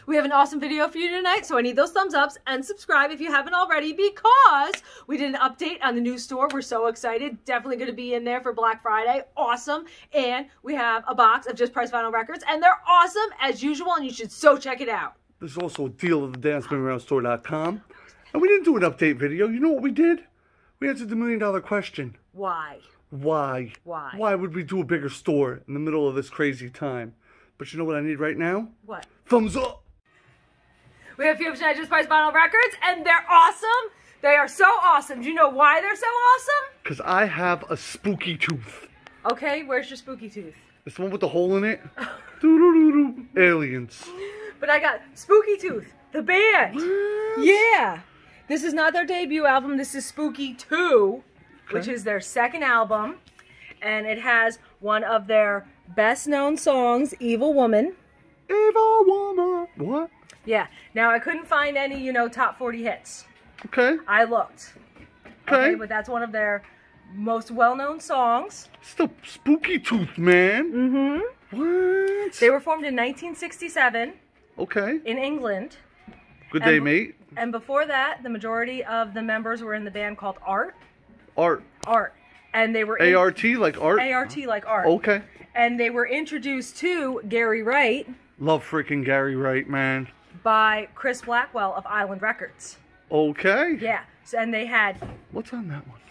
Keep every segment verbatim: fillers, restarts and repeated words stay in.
We have an awesome video for you tonight, so I need those thumbs ups and subscribe if you haven't already, because we did an update on the new store. We're so excited. Definitely going to be in there for Black Friday. Awesome. And we have a box of Just Price Vinyl Records, and they're awesome as usual, and you should so check it out. There's also a deal of the day on spin around store dot com. And we didn't do an update video. You know what we did? We answered the million dollar question. Why? Why? Why? Why would we do a bigger store in the middle of this crazy time? But you know what I need right now? What? Thumbs up! We have a few of Just Price Vinyl Records, and they're awesome. They are so awesome. Do you know why they're so awesome? Because I have a spooky tooth. Okay, where's your spooky tooth? It's the one with the hole in it. Doo-doo-doo-doo. Aliens. But I got Spooky Tooth, the band. What? Yeah. This is not their debut album. This is Spooky two, okay, which is their second album. And it has one of their best known songs, Evil Woman. Evil Woman. What? Yeah. Now, I couldn't find any, you know, top forty hits. Okay. I looked. Okay. Okay, but that's one of their most well-known songs. Still Spooky Tooth, man. Mm-hmm. What? They were formed in nineteen sixty-seven. Okay. In England. Good day, and, mate. And before that, the majority of the members were in the band called Art. Art. Art. And they were... A R T like art? A R T like art. Okay. And they were introduced to Gary Wright. Love freaking Gary Wright, man. By Chris Blackwell of Island Records. Okay. Yeah. So, and they had... What's on that one?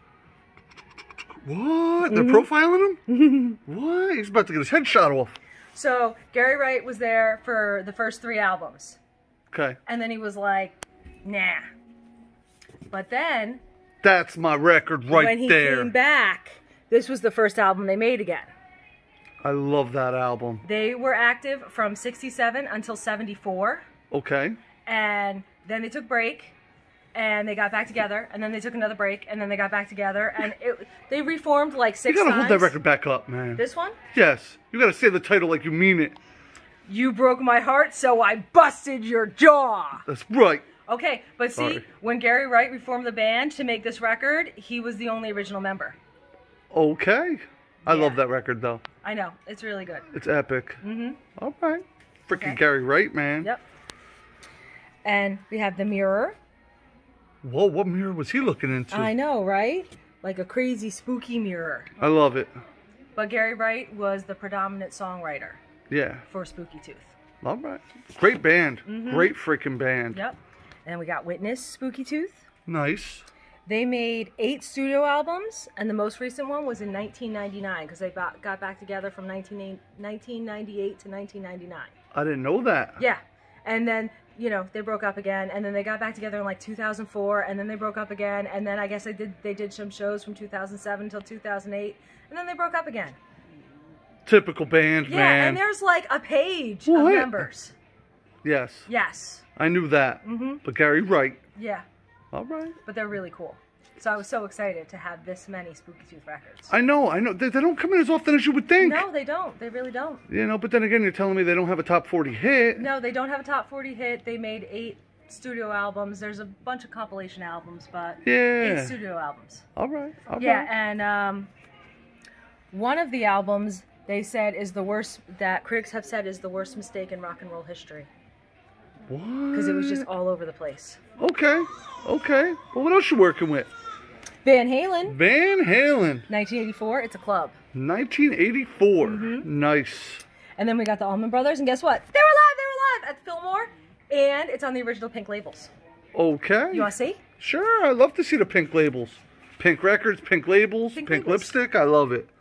What? They're mm-hmm. profiling him? What? He's about to get his head shot off. So, Gary Wright was there for the first three albums. Okay. And then he was like, nah. But then... That's my record right when he there. came back, this was the first album they made again. I love that album. They were active from sixty-seven until seventy-four. Okay. And then they took a break. And they got back together, and then they took another break, and then they got back together, and it, they reformed like six times. You gotta times. hold that record back up, man. This one? Yes. You gotta say the title like you mean it. You broke my heart, so I busted your jaw. That's right. Okay, but see, Sorry. when Gary Wright reformed the band to make this record, he was the only original member. Okay. I Yeah. love that record, though. I know. It's really good. It's epic. Mm-hmm. All right. Freaking Okay. Gary Wright, man. Yep. And we have The Mirror. Whoa, what mirror was he looking into? I know, right? Like a crazy, spooky mirror. I love it. But Gary Wright was the predominant songwriter Yeah. for Spooky Tooth. All right. Great band. Mm-hmm. Great freaking band. Yep. And then we got Witness, Spooky Tooth. Nice. They made eight studio albums, and the most recent one was in nineteen ninety-nine, because they got back together from nineteen ninety-eight to nineteen ninety-nine. I didn't know that. Yeah. And then, you know, they broke up again, and then they got back together in like two thousand four, and then they broke up again, and then I guess they did they did some shows from two thousand seven until two thousand eight, and then they broke up again. Typical band, Yeah, man. and there's like a page What? of members. Yes. Yes. I knew that. Mm-hmm. But Gary Wright. Yeah. All right. But they're really cool. So I was so excited to have this many Spooky Tooth records. I know, I know. They, they don't come in as often as you would think. No, they don't. They really don't. You know, but then again, you're telling me they don't have a top forty hit. No, they don't have a top forty hit. They made eight studio albums. There's a bunch of compilation albums, but Yeah. eight studio albums. All right. All Yeah, right. and um, one of the albums they said is the worst, that critics have said is the worst mistake in rock and roll history. What? Because it was just all over the place. Okay. Okay. Well, what else you working with? Van Halen. Van Halen. nineteen eighty-four. It's a club. nineteen eighty-four. Mm-hmm. Nice. And then we got the Allman Brothers, and guess what? They were live. They were live at Fillmore, and it's on the original Pink labels. Okay. You want to see? Sure. I love to see the Pink labels. Pink records, pink labels, Pink pink, labels. lipstick. I love it.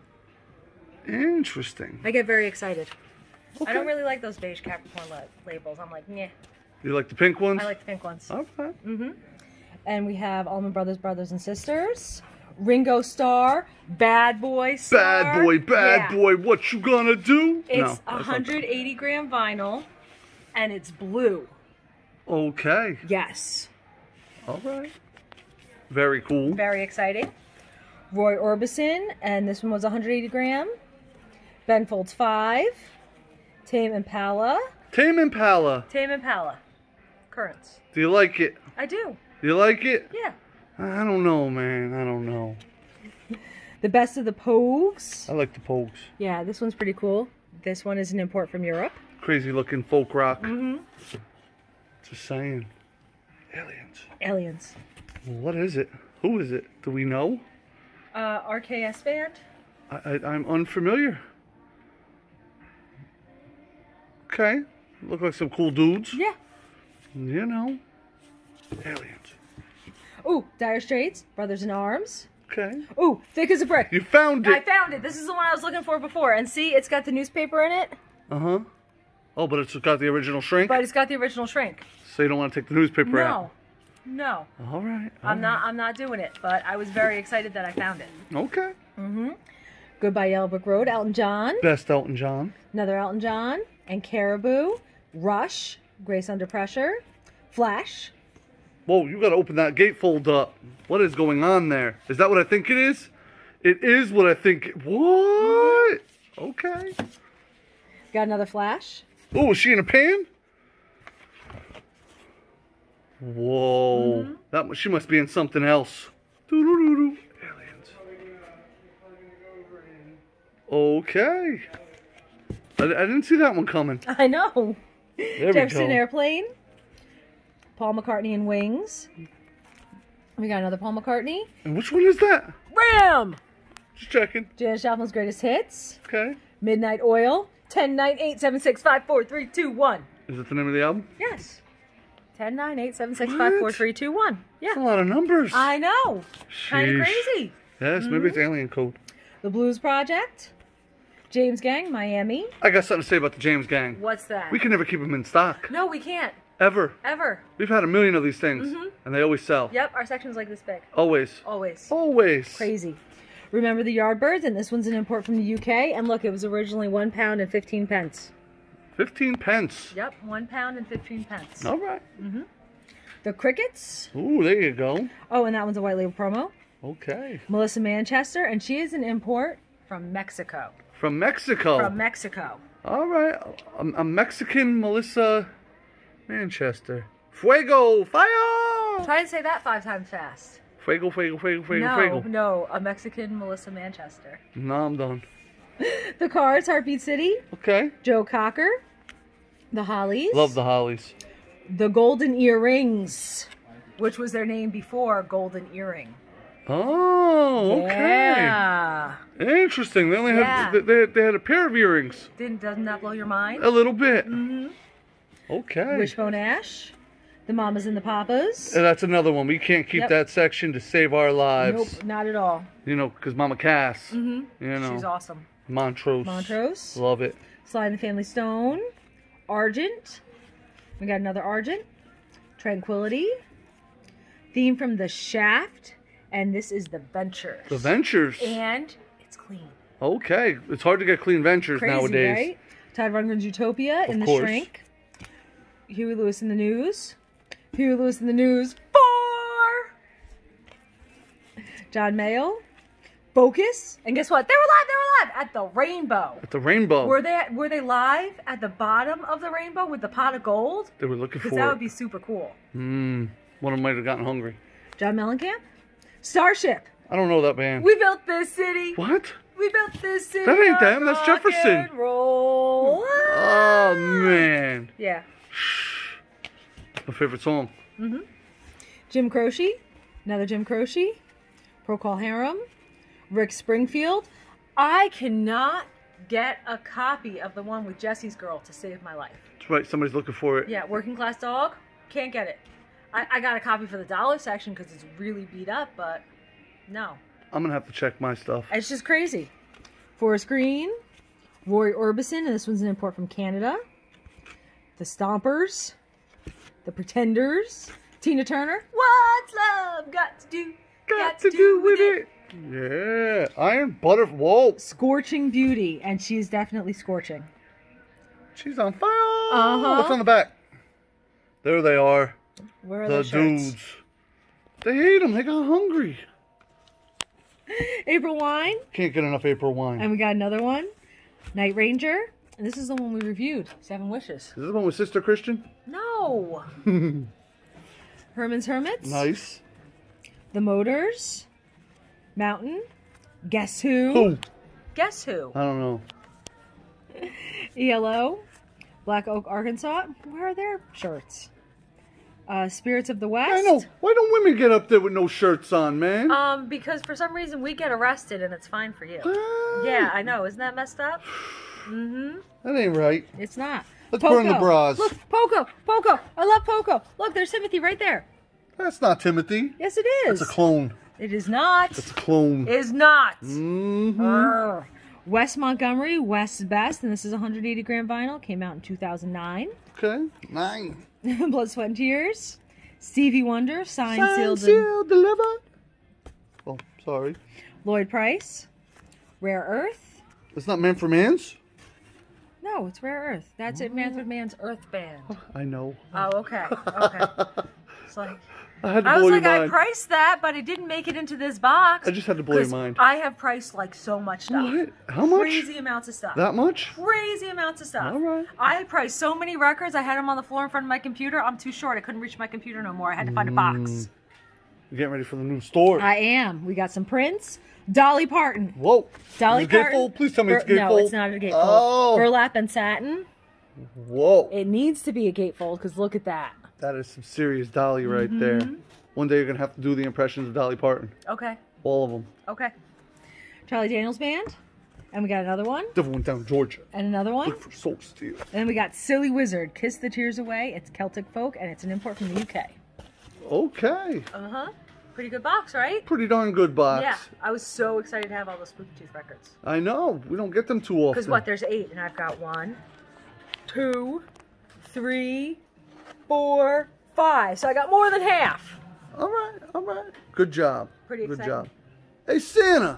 Interesting. I get very excited. Okay. I don't really like those beige Capricorn la labels. I'm like, nah. You like the pink ones? I like the pink ones. Okay. Mm-hmm. And we have Allman Brothers, Brothers and Sisters, Ringo Starr, Bad Boy Starr. Bad boy, bad Yeah. boy, what you gonna do? It's no, one that's not hundred eighty gram vinyl, and it's blue. bad. Okay. Yes. All right. Very cool. Very exciting. Roy Orbison, and this one was one hundred eighty gram. Ben Folds five. Tame Impala. Tame Impala. Tame Impala. Currents. Do you like it? I do. Do you like it? Yeah. I don't know, man. I don't know. The Best of the Pogues. I like the Pogues. Yeah, this one's pretty cool. This one is an import from Europe. crazy looking folk rock. Mm-hmm. Just saying. Aliens. Aliens. Well, what is it? Who is it? Do we know? Uh, R K S band? I, I, I'm unfamiliar. Okay. Look like some cool dudes. Yeah. You know. Aliens. Ooh, Dire Straits, Brothers in Arms. Okay. Ooh, Thick as a Brick. You found it. I found it. This is the one I was looking for before. And see, it's got the newspaper in it. Uh-huh. Oh, but it's got the original shrink? But it's got the original shrink. So you don't want to take the newspaper out? No. No. All right. All I'm right. not I'm not doing it, but I was very excited that I found it. Okay. Mm-hmm. Goodbye Yellow Brick Road, Elton John. Best Elton John. Another Elton John. And Caribou. Rush. Grace Under Pressure. Flash. Whoa, you got to open that gatefold up. What is going on there? Is that what I think it is? It is what I think. It, what? Okay. Got another Flash. Oh, is she in a pan? Whoa. Mm-hmm. That she must be in something else. Doo-doo-doo-doo. Aliens. Okay. I, I didn't see that one coming. I know. There we Jefferson go. Airplane. Paul McCartney and Wings. We got another Paul McCartney. And which one is that? Ram! Just checking. Janis Joplin's Greatest Hits. Okay. Midnight Oil. ten, nine, eight, seven, six, five, four, three, two, one. Is that the name of the album? Yes. ten, nine, eight, seven, six, five, four, three, two, one. That's a Yeah. lot of numbers. I know. Kind of Sheesh. crazy. Yes, maybe Mm-hmm. it's Alien Code. The Blues Project. James Gang, Miami. I got something to say about the James Gang. What's that? We can never keep them in stock. No, we can't. Ever. Ever. We've had a million of these things. Mhm. And they always sell. Yep, our section's like this big. Always. Always. Always. Crazy. Remember the Yardbirds? And this one's an import from the U K. And look, it was originally one pound and fifteen pence. Fifteen pence. Yep, one pound and fifteen pence. All right. Mm-hmm. The Crickets. Ooh, there you go. Oh, and that one's a white label promo. Okay. Melissa Manchester, and she is an import from Mexico. From Mexico. From Mexico. All right. A, a Mexican Melissa Manchester. Fuego, fire! Try and say that five times fast. Fuego, fuego, fuego, fuego, no, fuego. no, a Mexican Melissa Manchester. No, I'm done. The Cars, Heartbeat City. Okay. Joe Cocker. The Hollies. Love the Hollies. The Golden Earrings, which was their name before Golden Earring. Oh, okay. Yeah. Interesting. They only Yeah. had they, they had a pair of earrings. Didn't doesn't that blow your mind? A little bit. Mm-hmm. Okay. Wishbone Ash. The Mamas and the Papas. And that's another one. We can't keep Yep. that section to save our lives. Nope, not at all. You know, because Mama Cass. Mm-hmm. You know. She's awesome. Montrose. Montrose. Love it. Sly and the Family Stone. Argent. We got another Argent. Tranquility. Theme from The Shaft. And this is The Ventures. The Ventures. And it's clean. Okay. It's hard to get clean Ventures Crazy, nowadays. right? Todd Rundgren's Utopia Of in The course. Shrink. Huey Lewis in the News. Huey Lewis in the News. Four. John Mayall. Focus. And guess what? They were live. They were live at the Rainbow. At the Rainbow. Were they were they live at the bottom of the Rainbow with the pot of gold? They were looking for Because that it. would be super cool. Hmm. One of them might have gotten hungry. John Mellencamp. Starship. I don't know that band. We built this city. What? We built this city. That ain't on them, that's rock Jefferson. and roll. Oh, man. Yeah. My favorite song. Mm-hmm. Jim Croce. Another Jim Croce. Procol Harum. Rick Springfield. I cannot get a copy of the one with Jesse's Girl to save my life. That's right. Somebody's looking for it. Yeah, Working Class Dog. Can't get it. I, I got a copy for the dollar section because it's really beat up, but no. I'm going to have to check my stuff. It's just crazy. Forest Green. Roy Orbison, and this one's an import from Canada. The Stompers. The Pretenders. Tina Turner. What's love got to do? Got, to, do with it. it. Yeah. Iron Butter. Whoa. Scorching Beauty, and she's definitely scorching. She's on fire. Uh-huh. What's on the back? There they are. Where are The those shirts? dudes. They ate them. They got hungry. April Wine. Can't get enough April wine. And we got another one. Night Ranger. And this is the one we reviewed. Seven Wishes. Is this the one with Sister Christian? No. Herman's Hermits. Nice. The Motors. Mountain. Guess Who. Who? Guess Who. I don't know. E L O. Black Oak, Arkansas. Where are their shirts? Uh, Spirits of the West. I know. Why don't women get up there with no shirts on, man? Um, because for some reason we get arrested and it's fine for you. What? Yeah, I know. Isn't that messed up? Mm-hmm. That ain't right. It's not. Let's Poco. burn the bras. Look, Poco, Poco. I love Poco. Look, there's Timothy right there. That's not Timothy. Yes, it is. It's a clone. It is not. It's a clone. Is not. Mm-hmm. West Montgomery, West Best, and this is one hundred eighty gram vinyl. Came out in two thousand nine. Okay. Nine. Blood, Sweat, and Tears. Stevie Wonder, Signed, Signed, Sealed, sealed, delivered. Oh, sorry. Lloyd Price. Rare Earth. It's not Man for Man's? No, it's Rare Earth. That's it, Manfred Mann's Earth Band. I know. Oh, okay. Okay. It's like... I had to I blow was your like, I mind. priced that, but it didn't make it into this box. I just had to blow your mind. I have priced like so much stuff. What? How much? Crazy amounts of stuff. That much? Crazy amounts of stuff. All right. I priced so many records. I had them on the floor in front of my computer. I'm too short. I couldn't reach my computer no more. I had to find a box. You're getting ready for the new store. I am. We got some Prince. Dolly Parton. Whoa. Dolly Is it Parton. gatefold? Please tell me it's Bur- gatefold. No, it's not a gatefold. Oh. Burlap and satin. Whoa. It needs to be a gatefold because look at that. That is some serious Dolly right Mm-hmm. there. One day you're going to have to do the impressions of Dolly Parton. Okay. All of them. Okay. Charlie Daniels Band. And we got another one. Devil went down to Georgia. And another one. Look for Soul Steel. And then we got Silly Wizard, Kiss the Tears Away. It's Celtic folk, and it's an import from the U K. Okay. Uh-huh. Pretty good box, right? Pretty darn good box. Yeah. I was so excited to have all those Spooky Tooth records. I know. We don't get them too often. Because what, there's eight, and I've got one, two, three, four, five. So I got more than half. All right. All right. Good job. Pretty good exciting. job. Hey, Santa.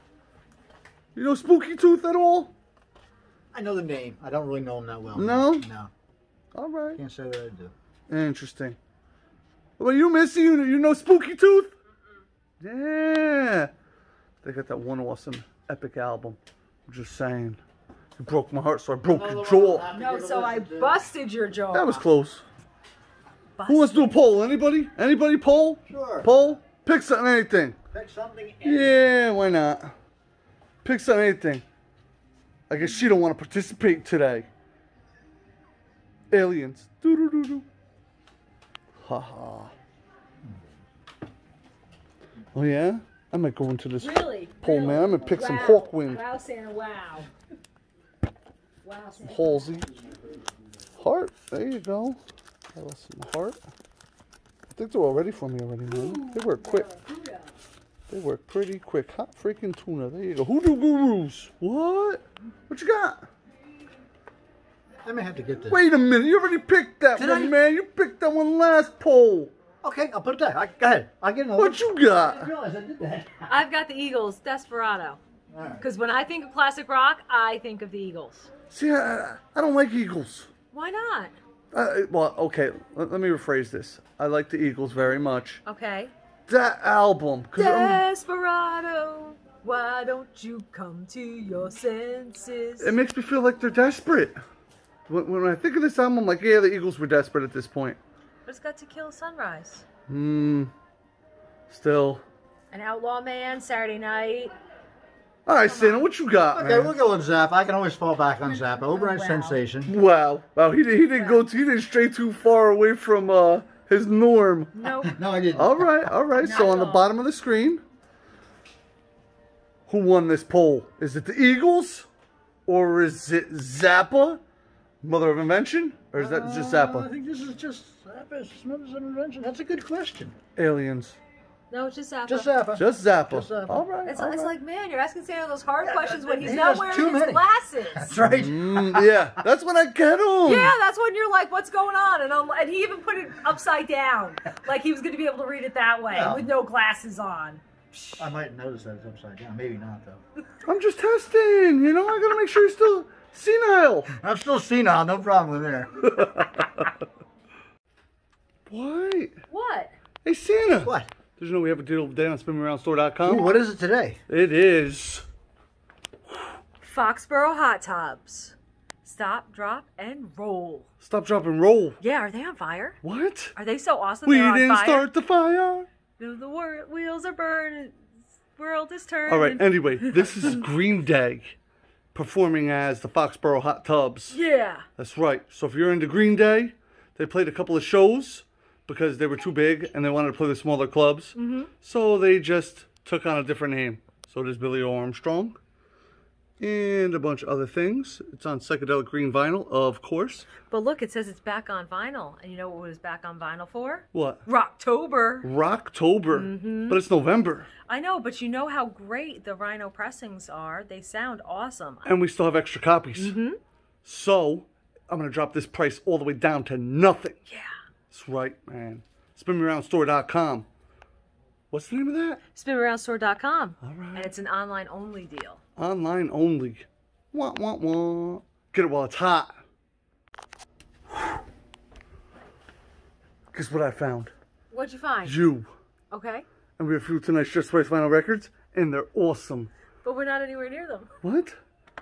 You know Spooky Tooth at all? I know the name. I don't really know him that well. No? No. All right. Can't say that I do. Interesting. Well, you, Missy, you, you know Spooky Tooth? Yeah. They got that one awesome epic album. I'm just saying. You broke my heart, so I broke your jaw. No, so I busted your jaw. That was close. Busted. Who wants to do a poll? Anybody? Anybody poll? Sure. Poll? Pick something, anything. Pick something. Yeah, why not? Pick something, anything. I guess she don't want to participate today. Aliens. Doo doo doo doo. Ha ha. Oh yeah? I might go into this Really? poll, Really? man. I'm gonna pick some Wow. Hawkwind. Wow, Santa, wow. Wow, Santa. Halsey. Heart. There you go. I lost some heart. I think they're all ready for me already, man. They work quick. They work pretty quick. Hot freaking tuna. There you go. Hoodoo Gurus. What? What you got? I may have to get this. Wait a minute. You already picked that Did one, I? man. You picked that one last poll. Okay, I'll put it there. I, go ahead. I'll get another. What you I didn't got? realize I did that. I've got the Eagles, Desperado. All right. Because when I think of classic rock, I think of the Eagles. See, I, I don't like Eagles. Why not? Uh, well, okay. Let, let me rephrase this. I like the Eagles very much. Okay. That album. 'Cause I'm- Desperado, why don't you come to your senses? it makes me feel like they're desperate. When, when I think of this album, I'm like, yeah, the Eagles were desperate at this point. But it's got To Kill a Sunrise. Hmm. Still. An Outlaw Man, Saturday Night. All right, Santa, what you got, Okay, man? we'll go with Zappa. I can always fall back on Zappa. Overnight Wow. Sensation. Wow. Wow, he, did, he didn't go, he didn't stray too far away from uh, his norm. Nope. No, I didn't. All right, all right. Not So on at the all. bottom of the screen, who won this poll? Is it the Eagles? Or is it Zappa? Mother of Invention? Or is that just Uh, I Zappa? think this is just Zappa. Smothers and Invention. That's a good question. Aliens. No, it's just Zappa. Just Zappa. Just Zappa. Just Zappa. All right. It's, all it's right. like, man, you're asking Santa those hard Yeah, questions when he's he not has wearing too his many. glasses. That's right. Mm, yeah, that's when I get him. Yeah, that's when you're like, what's going on? And I'm, and he even put it upside down, like he was going to be able to read it that way Yeah. with no glasses on. I might notice that it's upside down. Maybe not, though. I'm just testing, you know? I gotta make sure he's still senile. I'm still senile. No problem there. What? What? Hey, Santa. What? Did you know we have a deal today on spin me around store dot com? Ooh, what is it today? It is. Foxborough hot tubs. Stop, drop, and roll. Stop, drop, and roll. Yeah, are they on fire? What? Are they so awesome? We they're on didn't fire? start the fire. The, the wor- wheels are burning. World is turning. All right, anyway, this is Green Day. performing as the Foxborough Hot Tubs. Yeah. That's right. So if you're into Green Day, they played a couple of shows because they were too big and they wanted to play the smaller clubs. Mm-hmm. So they just took on a different name. So there's Billy Armstrong and a bunch of other things. It's on psychedelic green vinyl, of course. But look, it says it's back on vinyl. And you know what it was back on vinyl for? What? Rocktober. Rocktober. Mm-hmm. But it's November. I know, but you know how great the Rhino pressings are. They sound awesome. And we still have extra copies. Mm-hmm. So I'm going to drop this price all the way down to nothing. Yeah. That's right, man. spin me around store dot com. What's the name of that? spin me around store dot com. All right. And it's an online only deal. Online only. Wah, wah, wah. Get it while it's hot. Guess what I found? What'd you find? You. Okay. And we have a few tonight's Just Right Vinyl records, and they're awesome. But we're not anywhere near them. What?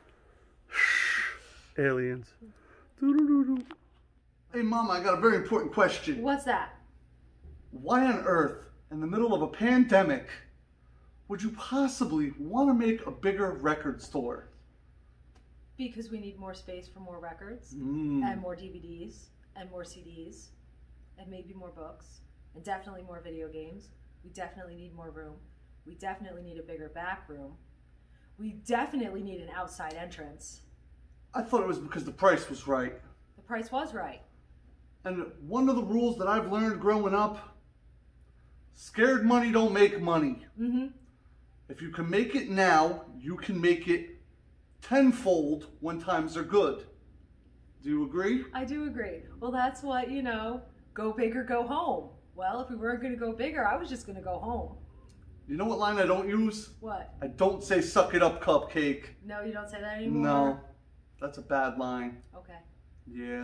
Shh. Aliens. Doo-doo-doo-doo. Hey, Mama, I got a very important question. What's that? Why on earth, in the middle of a pandemic, would you possibly want to make a bigger record store? Because we need more space for more records, Mm. and more D V Ds, and more C Ds, and maybe more books, and definitely more video games. We definitely need more room. We definitely need a bigger back room. We definitely need an outside entrance. I thought it was because the price was right. The price was right. And one of the rules that I've learned growing up, scared money don't make money. Mm-hmm. If you can make it now, you can make it tenfold when times are good. Do you agree? I do agree. Well, that's what, you know, go big or go home. Well, if we weren't going to go bigger, I was just going to go home. You know what line I don't use? What? I don't say suck it up, cupcake. No, you don't say that anymore? No, that's a bad line. Okay. Yeah.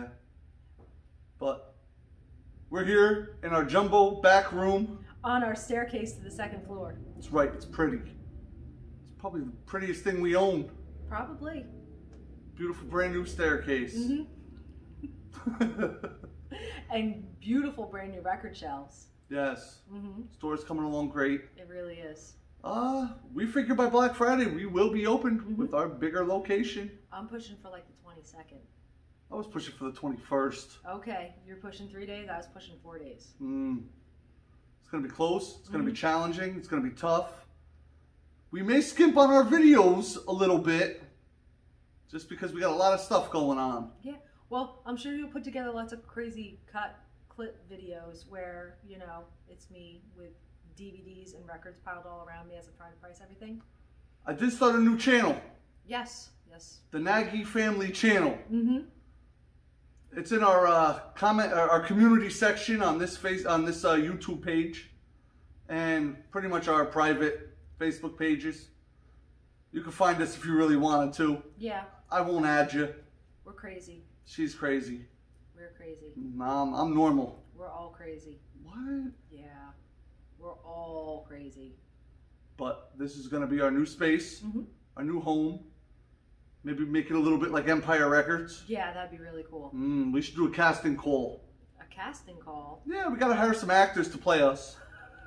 But we're here in our jumbo back room. On our staircase to the second floor. That's right, it's pretty. It's probably the prettiest thing we own. Probably. Beautiful brand new staircase. Mm-hmm. And beautiful brand new record shelves. Yes. Mm-hmm. Store's coming along great. It really is. Uh, we figure by Black Friday we will be open Mm-hmm. with our bigger location. I'm pushing for like the twenty-second. I was pushing for the twenty-first. Okay, you're pushing three days, I was pushing four days. Mm. It's going to be close. It's going to Mm-hmm. be challenging. It's going to be tough. We may skimp on our videos a little bit just because we got a lot of stuff going on. Yeah, well, I'm sure you'll put together lots of crazy cut clip videos where, you know, it's me with D V Ds and records piled all around me as I'm trying to price everything. I did start a new channel. Yes, yes. The Nagy Family Channel. Mm-hmm. It's in our uh, comment, uh, our community section on this face on this uh, YouTube page, and pretty much our private Facebook pages. You can find us if you really wanted to. Yeah. I won't add you. We're crazy. She's crazy. We're crazy. Nah, I'm, I'm normal. We're all crazy. What? Yeah. We're all crazy. But this is gonna be our new space, Mm-hmm. our new home. Maybe make it a little bit like Empire Records. Yeah, that'd be really cool. Mm, we should do a casting call. A casting call? Yeah, we gotta hire some actors to play us.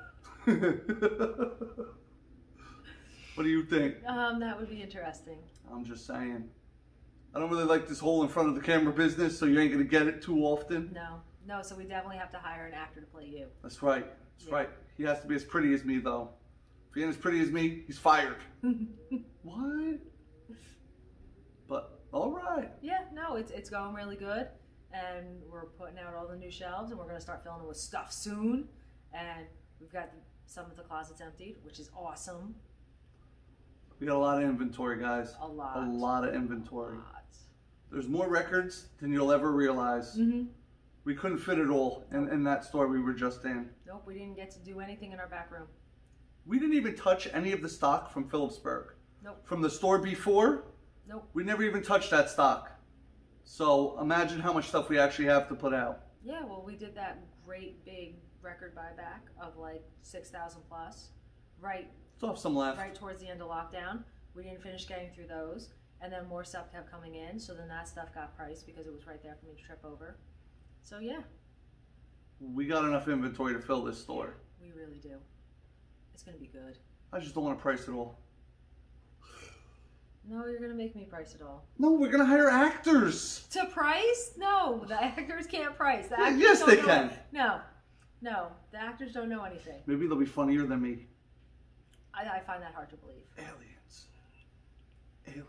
What do you think? Um, that would be interesting. I'm just saying. I don't really like this whole in front of the camera business, so you ain't gonna get it too often. No. No, so we definitely have to hire an actor to play you. That's right. That's Yeah. right. He has to be as pretty as me, though. If he ain't as pretty as me, he's fired. What? But, all right. Yeah, no, it's it's going really good. And we're putting out all the new shelves, and we're going to start filling it with stuff soon. And we've got some of the closets emptied, which is awesome. We got a lot of inventory, guys. A lot. A lot of inventory. A lot. There's more records than you'll ever realize. Mm-hmm. We couldn't fit it all in, in that store we were just in. Nope, we didn't get to do anything in our back room. We didn't even touch any of the stock from Phillipsburg. Nope. From the store before, Nope. we never even touched that stock. So imagine how much stuff we actually have to put out. Yeah, well, we did that great big record buyback of like six thousand plus, right, Still have some left. right towards the end of lockdown. We didn't finish getting through those, and then more stuff kept coming in, so then that stuff got priced because it was right there for me to trip over. So yeah, We got enough inventory to fill this store. we really do. It's gonna be good. I just don't want to price it all. No, you're gonna make me price it all. No, we're gonna hire actors. To price? No, the actors can't price. The Yeah, actors yes, don't they know can. Any- no, no, the actors don't know anything. Maybe they'll be funnier than me. I, I find that hard to believe. Aliens. Aliens.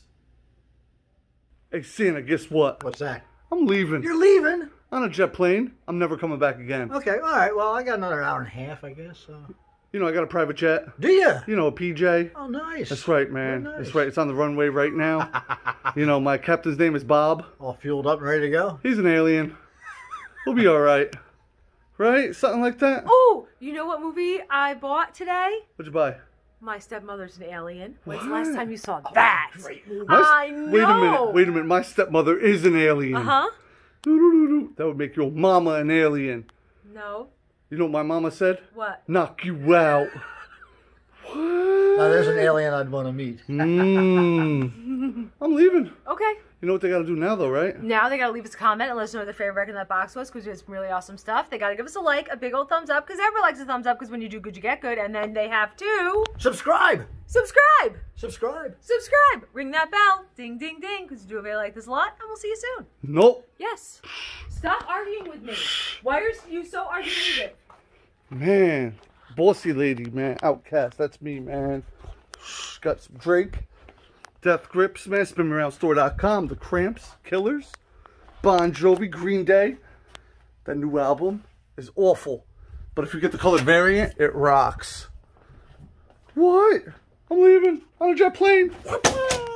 Hey, Santa, guess what? What's that? I'm leaving. You're leaving? On a jet plane. I'm never coming back again. Okay, all right. Well, I got another hour and a half, I guess. So. You know, I got a private jet. Do you? You know, a P J. Oh, nice. That's right, man. Very nice. That's right. It's on the runway right now. You know, my captain's name is Bob. All fueled up and ready to go? He's an alien. We'll be all right. Right? Something like that? Oh, you know what movie I bought today? What'd you buy? My Stepmother's an Alien. When's the What? last time you saw that? Great movie. My s- I know. Wait a minute. Wait a minute. My stepmother is an alien. Uh-huh. Doo-doo-doo-doo. That would make your mama an alien. No. You know what my mama said? What? Knock you out. What? Now, there's an alien I'd want to meet. Mm. I'm leaving. Okay. You know what they got to do now, though, right? Now they gotta leave us a comment and let us know what their favorite record in that box was, because we had some really awesome stuff. They gotta give us a like, a big old thumbs up, because everyone likes a thumbs up, because when you do good, you get good. And then they have to Subscribe. subscribe. Subscribe. Subscribe. Ring that bell. Ding, ding, ding, because you do a video like this a lot, and we'll see you soon. Nope. Yes. Stop arguing with me. Why are you so argumentative? Man. Bossy lady, man. Outcast. That's me, man. Got some drink. Death Grips, man. spin me around store dot com. The Cramps. Killers. Bon Jovi. Green Day. That new album is awful. But if you get the colored variant, it rocks. What? I'm leaving on a jet plane.